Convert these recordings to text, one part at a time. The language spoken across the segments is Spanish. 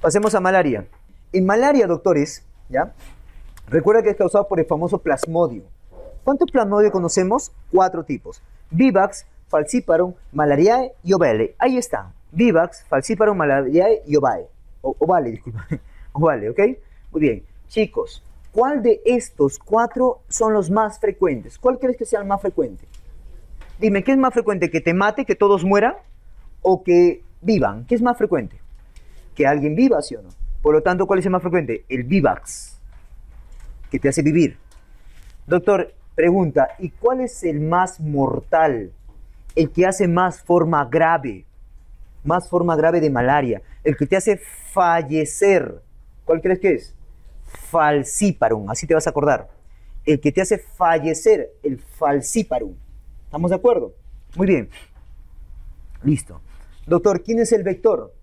Pasemos a malaria. En malaria, doctores, ¿ya? Recuerda que es causado por el famoso plasmodio. ¿Cuántos plasmodios conocemos? 4 tipos. Vivax, falciparum, malariae y ovale. Ahí están. Vivax, falciparum, malariae y ovale. Ovale, disculpa. Ovale, ¿ok? Muy bien. Chicos, ¿cuál de estos 4 son los más frecuentes? ¿Cuál crees que sea el más frecuente? Dime, ¿qué es más frecuente? ¿Que te mate, que todos mueran? ¿O que vivan? ¿Qué es más frecuente? Que alguien viva, ¿sí o no? Por lo tanto, ¿cuál es el más frecuente? El Vivax, que te hace vivir. Doctor, pregunta, ¿y cuál es el más mortal? El que hace más forma grave de malaria, el que te hace fallecer. ¿Cuál crees que es? Falciparum, así te vas a acordar. El que te hace fallecer, el falciparum. ¿Estamos de acuerdo? Muy bien. Listo. Doctor, ¿quién es el vector?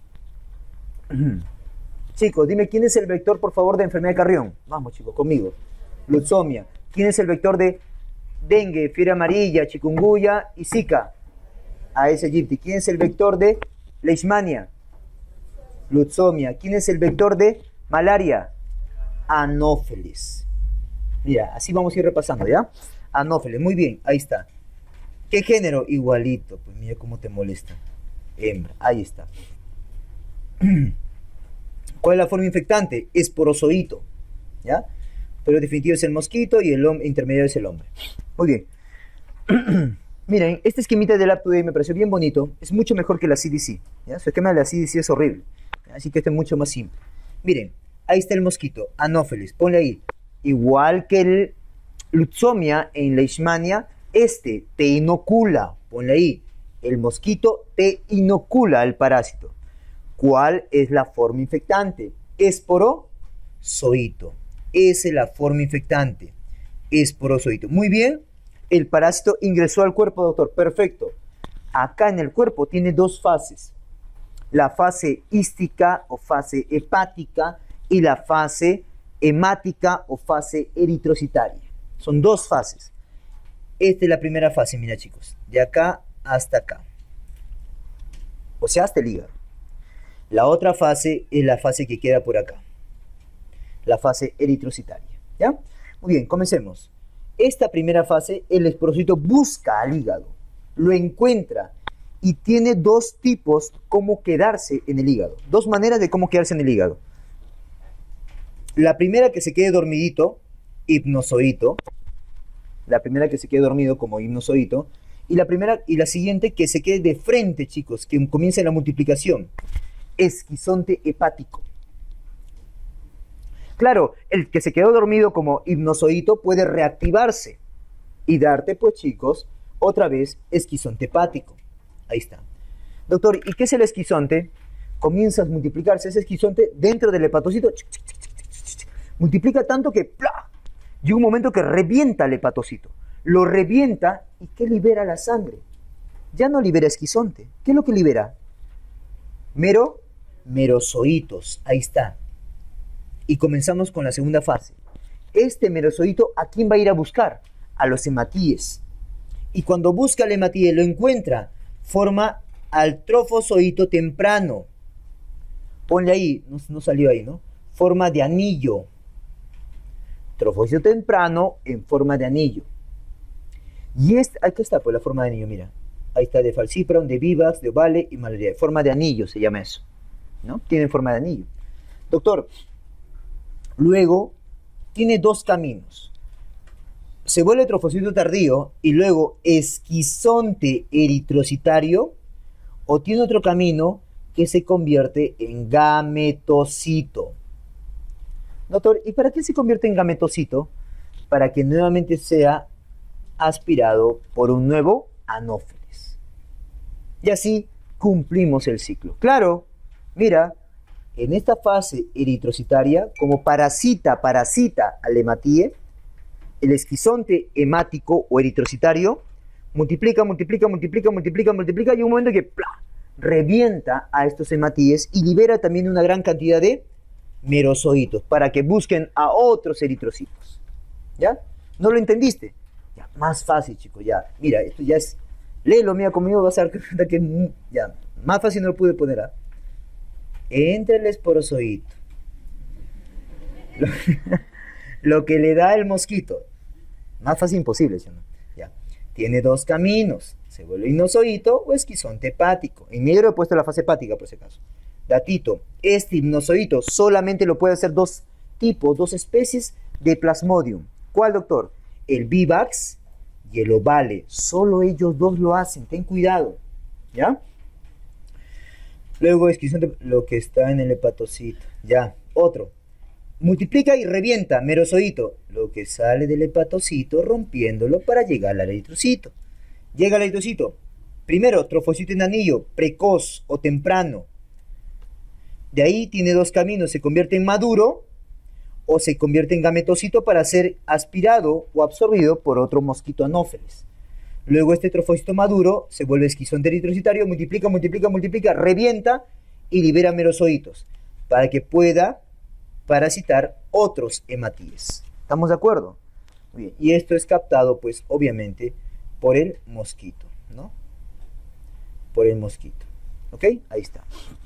Chicos, dime, ¿quién es el vector, por favor, de enfermedad de Carrión? Vamos, chicos, conmigo. Lutzomia. ¿Quién es el vector de dengue, fiebre amarilla, chikungunya y zika? Aedes aegypti. ¿Quién es el vector de leishmania? Lutzomia. ¿Quién es el vector de malaria? Anófeles. Mira, así vamos a ir repasando, ¿ya? Anófeles, muy bien, ahí está. ¿Qué género? Igualito, pues mira cómo te molesta. Hembra, ahí está. ¿Cuál es la forma infectante? Esporozoito, ¿ya? Pero el definitivo es el mosquito y el intermediario es el hombre. Muy bien. Miren, este esquemita del UpToDate me pareció bien bonito. Es mucho mejor que la CDC, ¿ya? Su esquema de la CDC es horrible, ¿ya? Así que este es mucho más simple. Miren, ahí está el mosquito, Anófeles, ponle ahí. Igual que el Lutzomia en leishmania, este te inocula, ponle ahí. El mosquito te inocula el parásito. ¿Cuál es la forma infectante? Esporozoito. Esa es la forma infectante. Esporozoito. Muy bien. El parásito ingresó al cuerpo, doctor. Perfecto. Acá en el cuerpo tiene 2 fases. La fase hística o fase hepática y la fase hemática o fase eritrocitaria. Son 2 fases. Esta es la primera fase, mira chicos. De acá hasta acá. O sea, hasta el hígado. La otra fase es la fase que queda por acá. La fase eritrocitaria. ¿Ya? Muy bien, comencemos. Esta primera fase, el esporocito busca al hígado. Lo encuentra. Y tiene 2 tipos cómo quedarse en el hígado. 2 maneras de cómo quedarse en el hígado. La primera, que se quede dormidito, hipnozoito. La primera, que se quede dormido como hipnozoito. Y la siguiente, que se quede de frente, chicos, que comience la multiplicación. Esquizonte hepático. Claro, el que se quedó dormido como hipnozoito puede reactivarse y darte, pues chicos, otra vez esquizonte hepático. Ahí está. Doctor, ¿y qué es el esquizonte? Comienza a multiplicarse ese esquizonte dentro del hepatocito. Multiplica tanto que ¡plá! Llega un momento que revienta el hepatocito. Lo revienta y ¿qué libera la sangre? Ya no libera esquizonte. ¿Qué es lo que libera? Merozoitos. Ahí está. Y comenzamos con la segunda fase. Este merozoito, ¿a quién va a ir a buscar? A los hematíes. Y cuando busca al hematíe, lo encuentra, forma al trofozoito temprano. Ponle ahí, no salió ahí, ¿no? Forma de anillo. Trofozoito temprano en forma de anillo. Y aquí está, pues, la forma de anillo, mira. Ahí está, de falciparum, de vivax, de ovale y malaria. Forma de anillo se llama eso, ¿no? Tiene forma de anillo. Doctor, luego tiene 2 caminos. Se vuelve trofocito tardío y luego esquizonte eritrocitario, o tiene otro camino que se convierte en gametocito. Doctor, ¿y para qué se convierte en gametocito? Para que nuevamente sea aspirado por un nuevo anófeles. Y así cumplimos el ciclo. Claro, mira, en esta fase eritrocitaria, como parasita al hematíe, el esquizonte hemático o eritrocitario multiplica y un momento que ¡plá!, revienta a estos hematíes y libera también una gran cantidad de merozoitos para que busquen a otros eritrocitos. ¿Ya? ¿No lo entendiste? Ya, más fácil, chicos, ya. Mira, esto ya es... Léelo, mira, conmigo vas a dar cuenta que ya, más fácil no lo pude poner. Entra el esporozoito. Lo, lo que le da el mosquito. Más fácil imposible, ¿sí o no? Ya. Tiene dos caminos. Se vuelve hipnozoito o esquizonte hepático. En negro he puesto la fase hepática por si acaso. Datito. Este hipnozoito solamente lo puede hacer dos tipos, dos especies de Plasmodium. ¿Cuál, doctor? El Vivax y el Ovale. Solo ellos dos lo hacen. Ten cuidado. ¿Ya? Luego esquizonte, lo que está en el hepatocito. Ya. Otro. Multiplica y revienta, merozoito, lo que sale del hepatocito rompiéndolo para llegar al eritrocito. Llega al eritrocito. Primero, trofocito en anillo, precoz o temprano. De ahí tiene dos caminos, se convierte en maduro o se convierte en gametocito para ser aspirado o absorbido por otro mosquito anófeles. Luego este trofocito maduro se vuelve esquizonte eritrocitario, multiplica, multiplica, multiplica, revienta y libera merozoitos para que pueda parasitar otros hematíes. ¿Estamos de acuerdo? Muy bien. Y esto es captado, pues, obviamente, por el mosquito, ¿no? Por el mosquito. ¿Ok? Ahí está.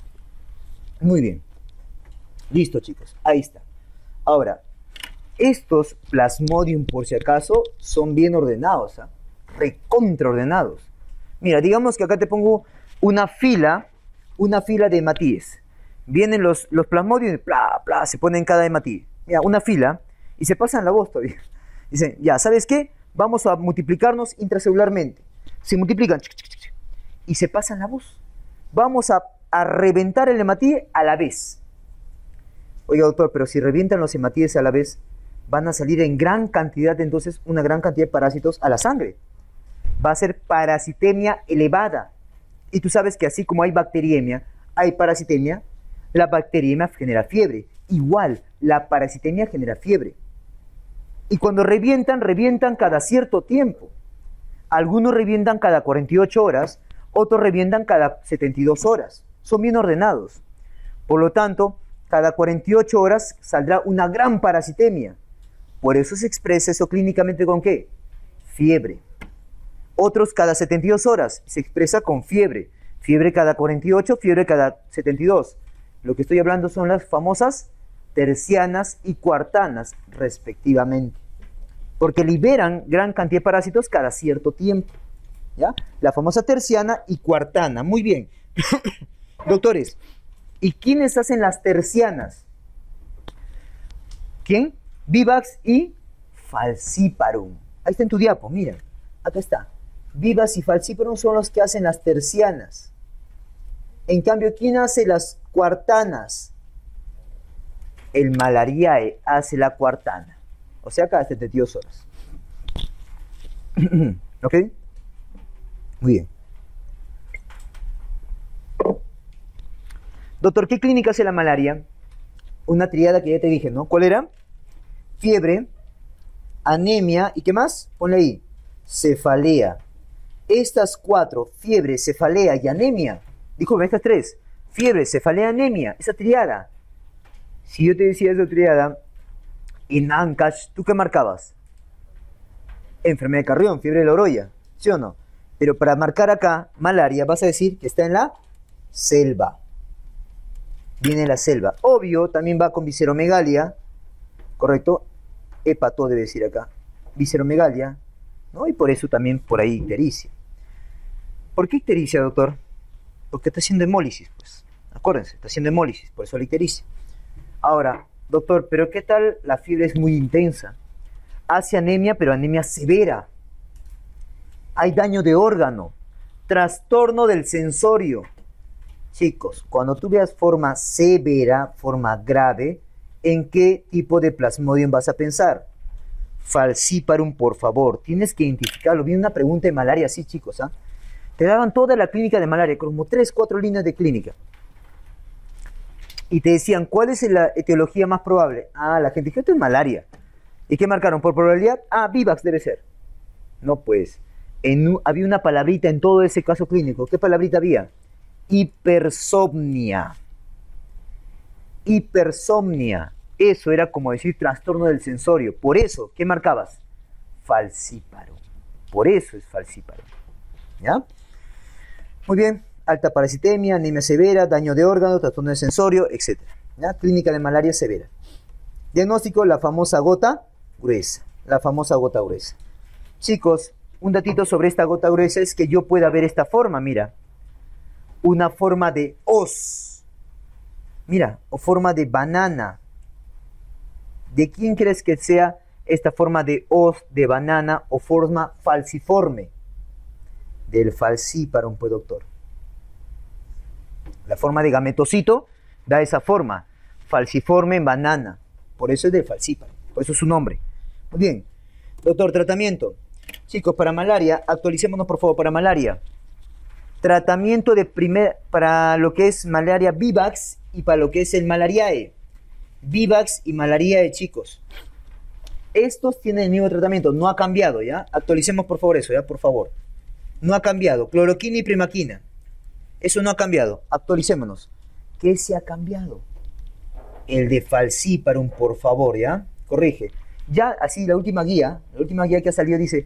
Muy bien. Listo, chicos. Ahí está. Ahora, estos Plasmodium, por si acaso, son bien ordenados, ¿ah? Recontraordenados. Mira, digamos que acá te pongo una fila de hematíes. Vienen los Plasmodium, bla, bla, se ponen cada hematíe. Mira, una fila, y se pasan la voz todavía. Dicen, ya, ¿sabes qué? Vamos a multiplicarnos intracelularmente. Se multiplican, y se pasan la voz. Vamos a reventar el hematíe a la vez. Oiga, doctor, pero si revientan los hematíes a la vez, van a salir en gran cantidad, entonces, una gran cantidad de parásitos a la sangre. Va a ser parasitemia elevada. Y tú sabes que así como hay bacteriemia, hay parasitemia. La bacteriemia genera fiebre. Igual, la parasitemia genera fiebre. Y cuando revientan, revientan cada cierto tiempo. Algunos revientan cada 48 horas, otros revientan cada 72 horas. Son bien ordenados. Por lo tanto, cada 48 horas saldrá una gran parasitemia. Por eso se expresa eso clínicamente ¿con qué? Fiebre. Otros cada 72 horas se expresa con fiebre. Fiebre cada 48, fiebre cada 72. Lo que estoy hablando son las famosas tercianas y cuartanas, respectivamente. Porque liberan gran cantidad de parásitos cada cierto tiempo. ¿Ya? La famosa terciana y cuartana. Muy bien. Doctores, ¿y quiénes hacen las tercianas? ¿Quién? Vivax y Falciparum. Ahí está en tu diapo, mira. Acá está. Vivax y Falciparum son los que hacen las tercianas. En cambio, ¿quién hace las cuartanas? El Malariae hace la cuartana. O sea, cada 72 horas. ¿Ok? Muy bien. Doctor, ¿qué clínica hace la malaria? Una triada que ya te dije, ¿no? ¿Cuál era? Fiebre, anemia, ¿y qué más? Ponle ahí. Cefalea. Estas cuatro, fiebre, cefalea y anemia. Disculpe, estas tres. Fiebre, cefalea, anemia. Esa triada. Si yo te decía esa triada, en Ancash, ¿tú qué marcabas? Enfermedad de Carrión, fiebre de Loroya. ¿Sí o no? Pero para marcar acá, malaria, vas a decir que está en la selva. Viene en la selva. Obvio, también va con visceromegalia. ¿Correcto? Hepato debe decir acá. Visceromegalia. ¿No? Y por eso también por ahí ictericia. ¿Por qué ictericia, doctor? Porque está haciendo hemólisis, pues. Acuérdense, está haciendo hemólisis, por eso la ictericia. Ahora, doctor, ¿pero qué tal? La fiebre es muy intensa. Hace anemia, pero anemia severa. Hay daño de órgano. Trastorno del sensorio. Chicos, cuando tú veas forma severa, forma grave, ¿en qué tipo de Plasmodium vas a pensar? Falciparum, por favor. Tienes que identificarlo. Viene una pregunta de malaria así, chicos, ¿ah? Te daban toda la clínica de malaria, como 3, 4 líneas de clínica. Y te decían, ¿cuál es la etiología más probable? Ah, la gente dijo, esto es malaria. ¿Y qué marcaron? ¿Por probabilidad? Ah, Vivax debe ser. No, pues. Había una palabrita en todo ese caso clínico. ¿Qué palabrita había? Hipersomnia. Hipersomnia. Eso era como decir trastorno del sensorio. Por eso, ¿qué marcabas? Falciparum. Por eso es falciparum. ¿Ya? Muy bien. alta parasitemia, anemia severa, daño de órganos, trastorno de sensorio, etc. ¿Ya? Clínica de malaria severa. Diagnóstico, la famosa gota gruesa. La famosa gota gruesa. Chicos, un datito sobre esta gota gruesa es que yo pueda ver esta forma, mira. Una forma de hoz. Mira, o forma de banana. ¿De quién crees que sea esta forma de hoz, de banana o forma falciforme? Del falciparum, pues, doctor. La forma de gametocito da esa forma. Falciforme en banana. Por eso es del falciparum. Por eso es su nombre. Muy bien. Doctor, tratamiento. Chicos, para malaria, actualicémonos por favor para malaria. Tratamiento para lo que es malaria Vivax y para lo que es el malariae. Vivax y malariae, chicos. Estos tienen el mismo tratamiento, no ha cambiado, ¿ya? Actualicemos por favor eso, ¿ya? Por favor. No ha cambiado. Cloroquina y primaquina. Eso no ha cambiado. Actualicémonos. ¿Qué se ha cambiado? El de falciparum, por favor, ¿ya? Corrige. Ya, así, la última guía que ha salido dice,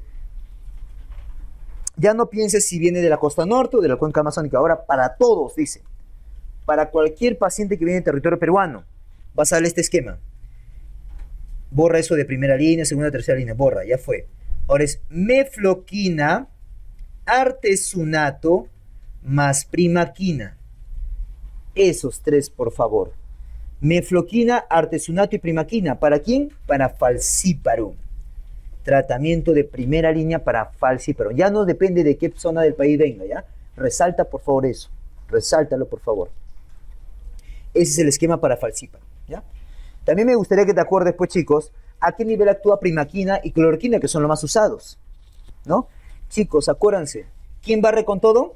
ya no pienses si viene de la costa norte o de la cuenca amazónica. Ahora, para todos, dice. Para cualquier paciente que viene del territorio peruano, vas a darle este esquema. Borra eso de primera línea, segunda, tercera línea. Borra, ya fue. Ahora es mefloquina, artesunato, más primaquina. Esos tres, por favor. Mefloquina, artesunato y primaquina. ¿Para quién? Para falciparum. Tratamiento de primera línea para falciparum. Ya no depende de qué zona del país venga, ¿ya? Resalta, por favor, eso. Resáltalo, por favor. Ese es el esquema para falciparum, ¿ya? También me gustaría que te acuerdes, pues, chicos, a qué nivel actúa primaquina y cloroquina, que son los más usados, ¿no? Chicos, acuérdense. ¿Quién barre con todo?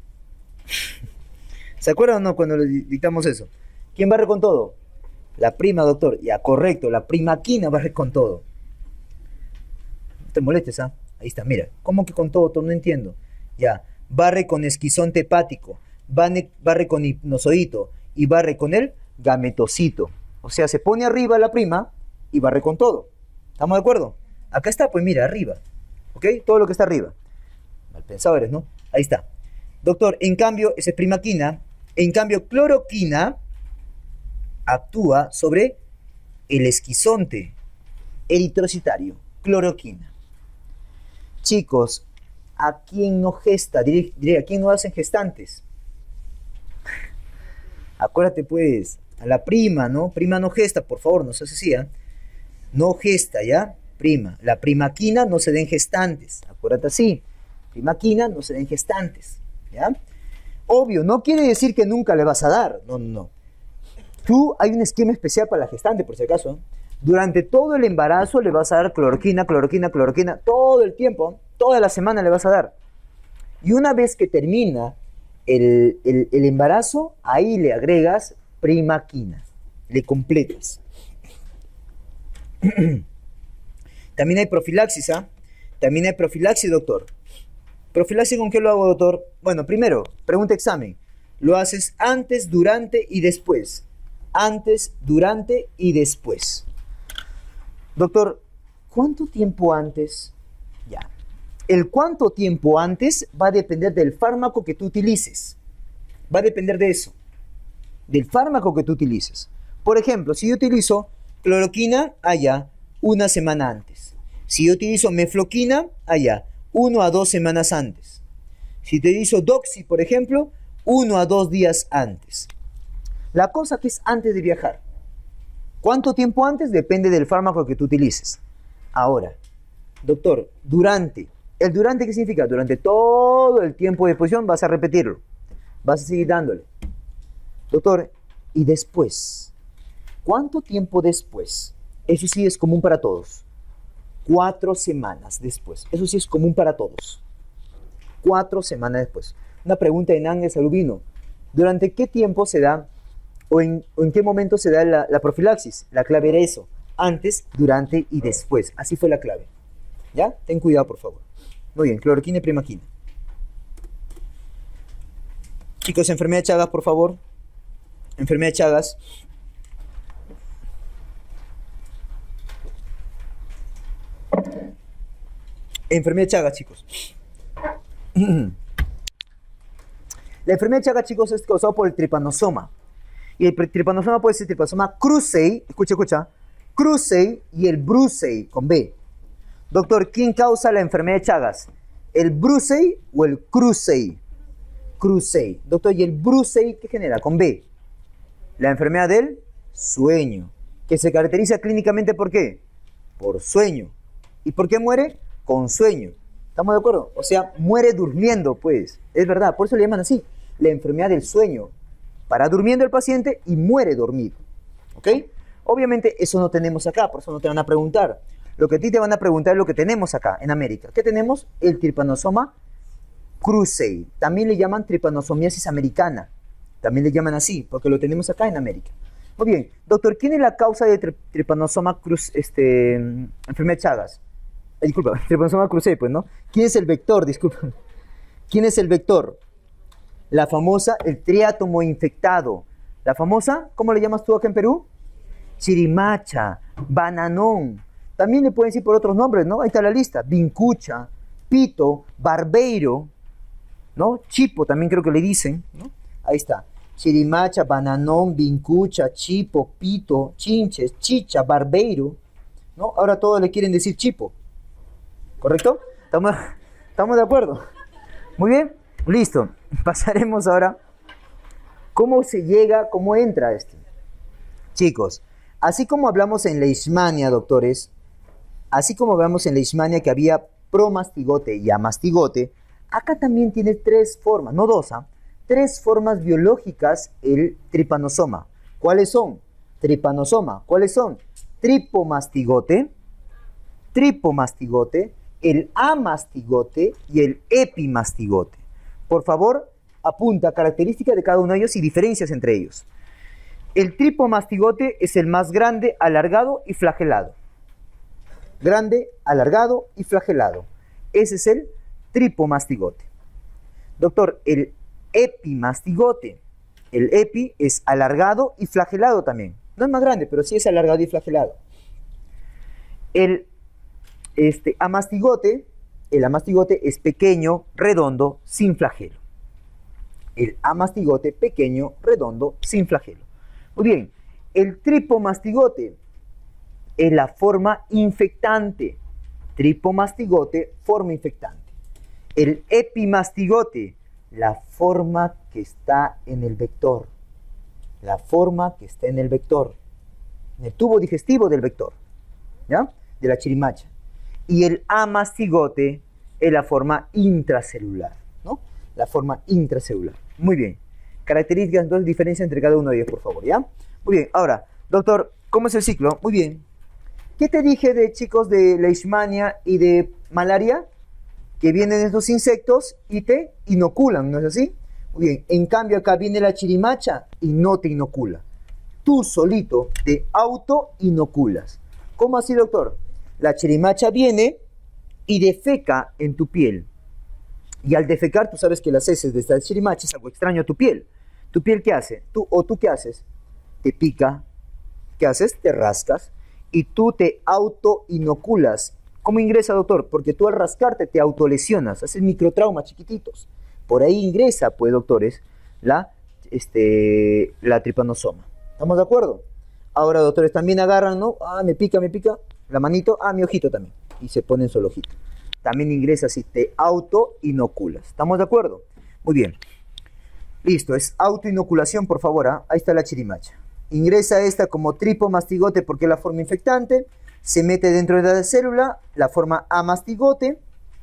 ¿Se acuerdan o no cuando le dictamos eso? ¿Quién barre con todo? La prima, doctor. Ya, correcto. La primaquina barre con todo. No te molestes, ¿ah? Ahí está, mira. ¿Cómo que con todo? No entiendo. Ya. Barre con esquizonte hepático. Barre con hipnozoito. Y barre con el gametocito. O sea, se pone arriba la prima y barre con todo. ¿Estamos de acuerdo? Acá está, pues mira, arriba. ¿Ok? Todo lo que está arriba. Mal pensado eres, ¿no? Ahí está. Doctor, en cambio, esa es primaquina. En cambio, cloroquina actúa sobre el esquizonte eritrocitario. Cloroquina. Chicos, ¿a quién no gesta? Diré, ¿a quién no hacen gestantes? Acuérdate, pues, a la prima, ¿no? Prima no gesta, por favor, no seas así, ¿eh? No gesta, ¿ya? Prima. La primaquina no se den gestantes. Acuérdate así. Primaquina no se den gestantes, ¿ya? Obvio, no quiere decir que nunca le vas a dar. No, no, no. Tú, hay un esquema especial para la gestante, por si acaso, ¿eh? Durante todo el embarazo le vas a dar cloroquina, cloroquina, cloroquina. Todo el tiempo, toda la semana le vas a dar. Y una vez que termina el embarazo, ahí le agregas primaquina. Le completas. También hay profilaxis, ¿ah? También hay profilaxis, doctor. ¿Profilaxis con qué lo hago, doctor? Bueno, primero, pregunta examen. Lo haces antes, durante y después. Antes, durante y después. Doctor, ¿cuánto tiempo antes? Ya. El cuánto tiempo antes va a depender del fármaco que tú utilices. Va a depender de eso. Del fármaco que tú utilices. Por ejemplo, si yo utilizo cloroquina, allá, una semana antes. Si yo utilizo mefloquina, allá, 1 a 2 semanas antes. Si te utilizo doxy, por ejemplo, 1 a 2 días antes. La cosa que es antes de viajar. ¿Cuánto tiempo antes? Depende del fármaco que tú utilices. Ahora, doctor, durante. ¿El durante qué significa? Durante todo el tiempo de exposición vas a repetirlo. Vas a seguir dándole. Doctor, ¿y después? ¿Cuánto tiempo después? Eso sí es común para todos. 4 semanas después. Eso sí es común para todos. 4 semanas después. Una pregunta de Nángel Salubino. ¿Durante qué tiempo se da o en qué momento se da la profilaxis? La clave era eso. Antes, durante y después. Así fue la clave. ¿Ya? Ten cuidado, por favor. Muy bien. Cloroquina y primaquina. Chicos, enfermedad de Chagas, por favor. Enfermedad de Chagas. Enfermedad de Chagas, chicos. La enfermedad de Chagas, chicos, es causada por el tripanosoma. Y el tripanosoma puede ser tripanosoma cruzi, escucha, cruzi y el brucei, con B. Doctor, ¿quién causa la enfermedad de Chagas? ¿El brucei o el cruzi? Cruzi. Doctor, ¿y el brucei qué genera? Con B. La enfermedad del sueño, que se caracteriza clínicamente ¿por qué? Por sueño. ¿Y por qué muere? Con sueño. ¿Estamos de acuerdo? O sea, muere durmiendo, pues. Es verdad, por eso le llaman así, la enfermedad del sueño. Para durmiendo el paciente y muere dormido. ¿Ok? Obviamente eso no tenemos acá, por eso no te van a preguntar. Lo que a ti te van a preguntar es lo que tenemos acá, en América. ¿Qué tenemos? El tripanosoma cruzi. También le llaman tripanosomiasis americana. También le llaman así, porque lo tenemos acá en América. Muy bien, doctor, ¿quién es la causa de tripanosoma enfermedad de Chagas? Disculpa, tripanosoma cruzi, pues, ¿no? ¿Quién es el vector? Disculpa. ¿Quién es el vector? La famosa, el triátomo infectado. La famosa, ¿cómo le llamas tú acá en Perú? Chirimacha, bananón. También le pueden decir por otros nombres, ¿no? Ahí está la lista. Vincucha, pito, barbeiro, ¿no? Chipo también creo que le dicen, ¿no? Ahí está. Chirimacha, bananón, vincucha, chipo, pito, chinches, chicha, barbeiro, ¿no? Ahora todos le quieren decir chipo. ¿Correcto? ¿Estamos de acuerdo? Muy bien, listo. Pasaremos ahora. ¿Cómo se llega, cómo entra esto? Chicos, así como hablamos en Leishmania, doctores, así como hablamos en Leishmania que había promastigote y amastigote, acá también tiene tres formas, no dos, tres formas biológicas el tripanosoma. ¿Cuáles son? Tripanosoma. ¿Cuáles son? Tripomastigote, el amastigote y el epimastigote. Por favor, apunta características de cada uno de ellos y diferencias entre ellos. El tripomastigote es el más grande, alargado y flagelado. Grande, alargado y flagelado. Ese es el tripomastigote. Doctor, el epimastigote. El epi es alargado y flagelado también. No es más grande, pero sí es alargado y flagelado. El amastigote es pequeño, redondo, sin flagelo. El amastigote pequeño, redondo, sin flagelo. Muy bien, el tripomastigote es la forma infectante. Tripomastigote, forma infectante. El epimastigote, la forma que está en el vector. La forma que está en el vector. En el tubo digestivo del vector. ¿Ya? De la chirimacha. Y el amastigote es la forma intracelular, ¿no? La forma intracelular. Muy bien. Características, entonces, diferencia entre cada uno de ellos, por favor, ¿ya? Muy bien. Ahora, doctor, ¿cómo es el ciclo? Muy bien. ¿Qué te dije de chicos de leishmania y de malaria? Que vienen estos insectos y te inoculan, ¿no es así? Muy bien. En cambio, acá viene la chirimacha y no te inocula. Tú solito te auto-inoculas. ¿Cómo así, doctor? La chirimacha viene y defeca en tu piel. Y al defecar, tú sabes que las heces de esta chirimacha es algo extraño a tu piel. ¿Tu piel qué hace? ¿Tú qué haces? Te pica. ¿Qué haces? Te rascas. Y tú te auto-inoculas. ¿Cómo ingresa, doctor? Porque tú al rascarte te autolesionas. Haces microtraumas chiquititos. Por ahí ingresa, pues, doctores, la tripanosoma. ¿Estamos de acuerdo? Ahora, doctores, también agarran, ¿no? Me pica la manito, mi ojito también. Y se ponen solo ojito. También ingresa si te auto-inoculas. ¿Estamos de acuerdo? Muy bien. Listo, es autoinoculación, por favor. Ahí está la chirimacha. Ingresa esta como tripomastigote porque es la forma infectante. Se mete dentro de la célula, la forma amastigote.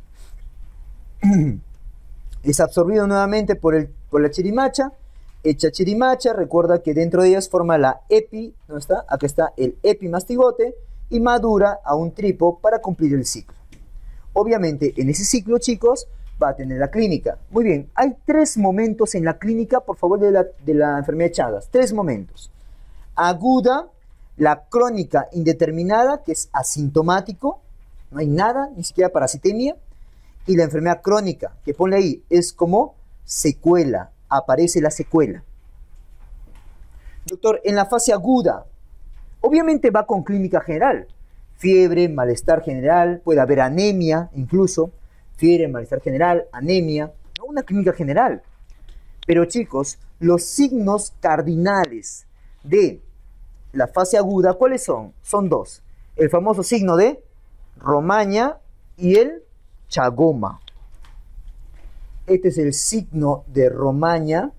Es absorbido nuevamente por la chirimacha. Hecha chirimacha, recuerda que dentro de ellas forma la epi, ¿dónde está? Acá está el epimastigote y madura a un tripo para cumplir el ciclo. Obviamente, en ese ciclo, chicos, va a tener la clínica. Muy bien, hay tres momentos en la clínica, por favor, de la enfermedad de Chagas. Tres momentos. Aguda, la crónica indeterminada, que es asintomático, no hay nada, ni siquiera parasitemia. Y la enfermedad crónica, que ponle ahí, es como secuela. Aparece la secuela. Doctor, en la fase aguda, obviamente va con clínica general. Fiebre, malestar general, puede haber anemia incluso. Fiebre, malestar general, anemia. Una clínica general. Pero chicos, los signos cardinales de la fase aguda, ¿cuáles son? Son dos. El famoso signo de Romaña y el Chagoma. Este es el signo de Romaña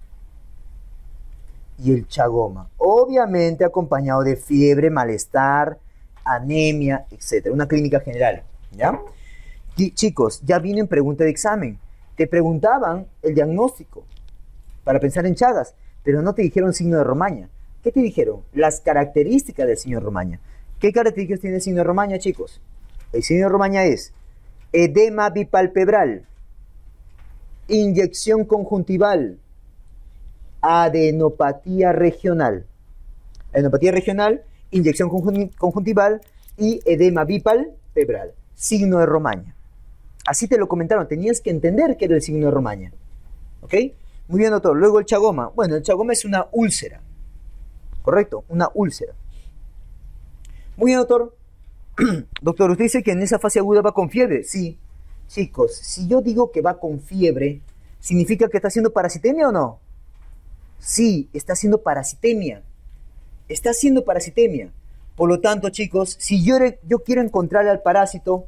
y el Chagoma. Obviamente acompañado de fiebre, malestar, anemia, etc. Una clínica general, ¿ya? Y, chicos, ya vienen preguntas de examen. Te preguntaban el diagnóstico para pensar en Chagas, pero no te dijeron signo de Romaña. ¿Qué te dijeron? Las características del signo de Romaña. ¿Qué características tiene el signo de Romaña, chicos? El signo de Romaña es edema bipalpebral, inyección conjuntival, adenopatía regional. Adenopatía regional, inyección conjuntival y edema bipalpebral. Signo de Romaña. Así te lo comentaron, tenías que entender que era el signo de Romaña. ¿Ok? Muy bien, doctor. Luego el Chagoma. Bueno, el Chagoma es una úlcera. ¿Correcto? Una úlcera. Muy bien, doctor. Doctor, usted dice que en esa fase aguda va con fiebre. Sí. Chicos, si yo digo que va con fiebre, ¿significa que está haciendo parasitemia o no? Sí, está haciendo parasitemia. Está haciendo parasitemia. Por lo tanto, chicos, si yo quiero encontrar al parásito,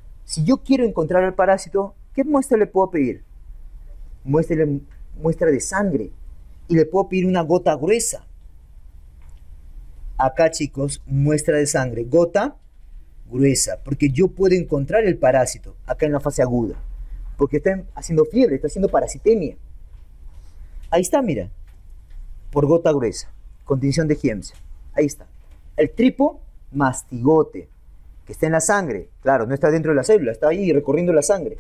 ¿qué muestra le puedo pedir? Muestra de sangre. Y le puedo pedir una gota gruesa. Acá, chicos, muestra de sangre, gota gruesa, porque yo puedo encontrar el parásito acá en la fase aguda, porque está haciendo fiebre, está haciendo parasitemia. Ahí está, mira, por gota gruesa, con tinción de Giemsa. Ahí está. El tripomastigote, que está en la sangre, claro, no está dentro de la célula, está ahí recorriendo la sangre.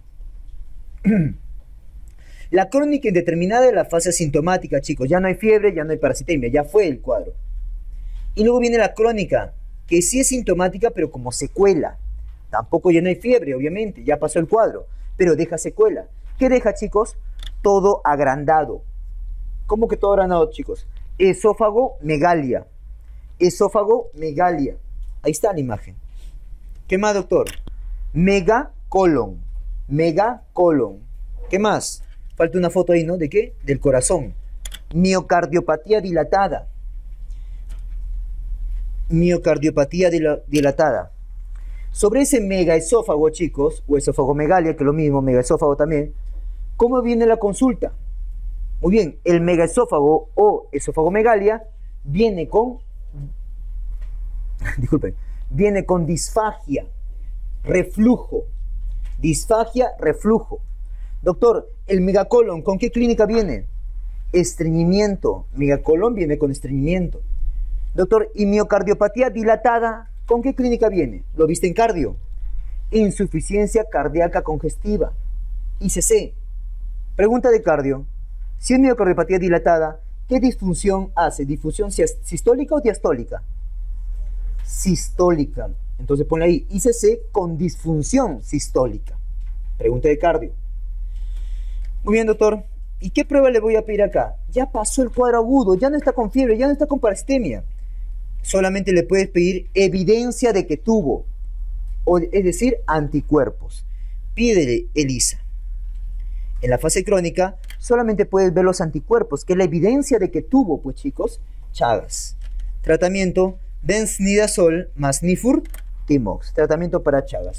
La crónica indeterminada de la fase asintomática, chicos, ya no hay fiebre, ya no hay parasitemia, ya fue el cuadro. Y luego viene la crónica, que sí es sintomática, pero como secuela. Tampoco ya no hay fiebre, obviamente, ya pasó el cuadro, pero deja secuela. ¿Qué deja, chicos? Todo agrandado. ¿Cómo que todo agrandado, chicos? Esófago, megalia. Esófago, megalia. Ahí está la imagen. ¿Qué más, doctor? Megacolon. Megacolon. ¿Qué más? Falta una foto ahí, ¿no? ¿De qué? Del corazón. Miocardiopatía dilatada. Miocardiopatía dilatada. Sobre ese megaesófago, chicos, o esófagomegalia, que es lo mismo, megaesófago también, ¿cómo viene la consulta? Muy bien, el megaesófago o esófagomegalia viene con, disculpen, viene con disfagia, reflujo. Disfagia, reflujo. Doctor, el megacolon, ¿con qué clínica viene? Estreñimiento. Megacolon viene con estreñimiento. Doctor, ¿y miocardiopatía dilatada? ¿Con qué clínica viene? ¿Lo viste en cardio? Insuficiencia cardíaca congestiva. ICC. Pregunta de cardio. Si es miocardiopatía dilatada, ¿qué disfunción hace? ¿Disfunción sistólica o diastólica? Sistólica. Entonces ponle ahí, ICC con disfunción sistólica. Pregunta de cardio. Muy bien, doctor. ¿Y qué prueba le voy a pedir acá? Ya pasó el cuadro agudo, ya no está con fiebre, ya no está con parasitemia. Solamente le puedes pedir evidencia de que tuvo, es decir, anticuerpos. Pídele ELISA. En la fase crónica solamente puedes ver los anticuerpos, que es la evidencia de que tuvo, pues chicos, Chagas. Tratamiento, benznidazol más nifurtimox. Tratamiento para Chagas.